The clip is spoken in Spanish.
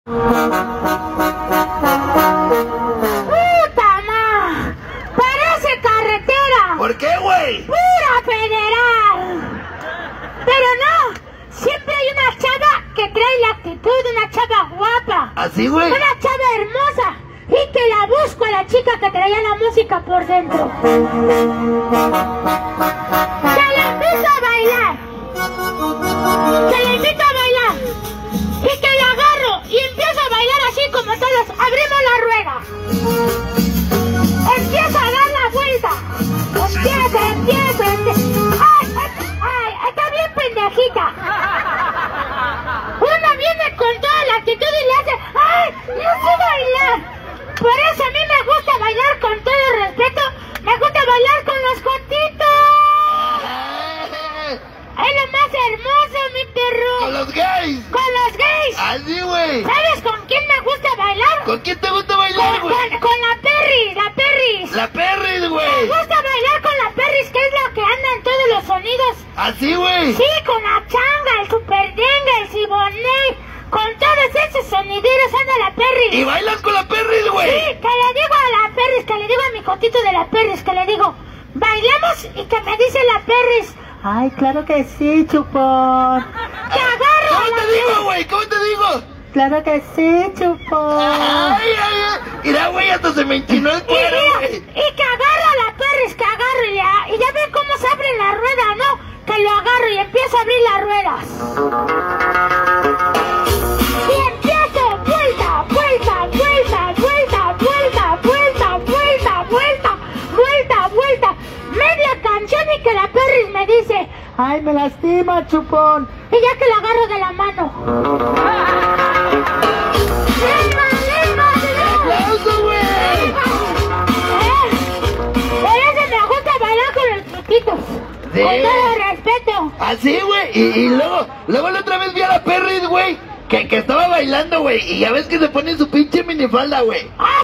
¡Puta ma! ¡Parece carretera! ¿Por qué, güey? ¡Pura federal! Pero no, siempre hay una chava que trae la actitud de una chava guapa. ¿Así, güey? Una chava hermosa. Y que la busco a la chica que traía la música por dentro. Que la invito a bailar. Que la invito a bailar. Y que la agarro y empiezo a bailar así como todos. Abrimos la rueda. Empiezo a dar la vuelta. Empieza. ¡Ay! Está bien pendejita. Uno viene con toda la actitud y le hace ¡ay! ¡No sé bailar! Por eso a mí me gusta bailar con todo respeto. Me gusta bailar con los jotitos. Es lo más hermoso, mi perro. ¿Con los gays? Con los gays. Así, güey. ¿Sabes con quién me gusta bailar? ¿Con quién te gusta bailar, güey? Con la Perris. La Perris, güey. Me gusta bailar con la Perris, que es la que anda en todos los sonidos. ¿Así, güey? Sí, con la changa, el superdengue, el ciboné. Con todos esos sonideros anda la Perris. ¿Y bailas con la Perris, güey? Sí, que le digo a la Perris, que le digo a mi cotito de la Perris, que le digo, bailamos, y que me dice la Perris, ay, claro que sí, chupón. Que agarro a ¿Cómo la te digo, güey? ¿Cómo te digo? Claro que sí, chupón. Ay. Mira, güey, hasta se me enchinó el cuero, güey. Y que agarro a la Perris, que agarro y ya ven cómo se abre la rueda, ¿no? Que lo agarro y empiezo a abrir las ruedas. Y empiezo, vuelta. Media canción y que la Perris me dice, ay, me lastima, chupón. Y ya que la agarro de la mano. ¡Aplauso, güey! Por eso me gusta bailar con los chiquitos. Sí. Con todo respeto. Así, güey. Y luego la otra vez vi a la Perris, güey, que estaba bailando, güey. Y ya ves que se pone su pinche minifalda, güey.